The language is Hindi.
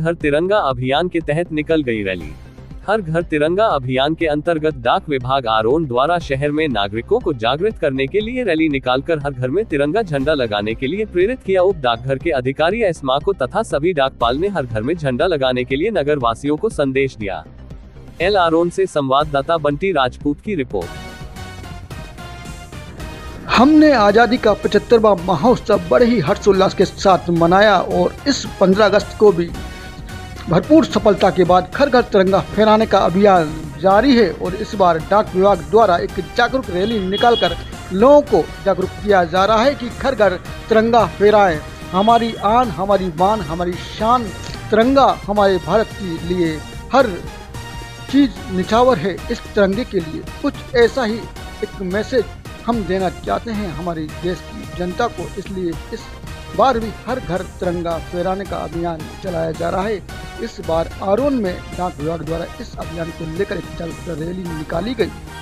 घर तिरंगा अभियान के तहत निकल गई रैली। हर घर तिरंगा अभियान के अंतर्गत डाक विभाग आरोन द्वारा शहर में नागरिकों को जागृत करने के लिए रैली निकालकर हर घर में तिरंगा झंडा लगाने के लिए प्रेरित किया। उप डाकघर के अधिकारी एस्मा को तथा सभी डाकपाल ने हर घर में झंडा लगाने के लिए नगर वासियों को संदेश दिया। एल आरोन से संवाददाता बंटी राजपूत की रिपोर्ट। हमने आज़ादी का 75वां महोत्सव बड़े ही हर्षोल्लास के साथ मनाया और इस 15 अगस्त को भी भरपूर सफलता के बाद घर घर तिरंगा फहराने का अभियान जारी है। और इस बार डाक विभाग द्वारा एक जागरूक रैली निकालकर लोगों को जागरूक किया जा रहा है कि घर घर तिरंगा फहराएं। हमारी आन, हमारी मान, हमारी शान, तिरंगा हमारे भारत के लिए हर चीज़ निछावर है। इस तिरंगे के लिए कुछ ऐसा ही एक मैसेज हम देना चाहते हैं हमारे देश की जनता को। इसलिए इस बार भी हर घर तिरंगा फहराने का अभियान चलाया जा रहा है। इस बार आरोन में डाक विभाग द्वारा इस अभियान को लेकर एक जागरूकता रैली निकाली गई।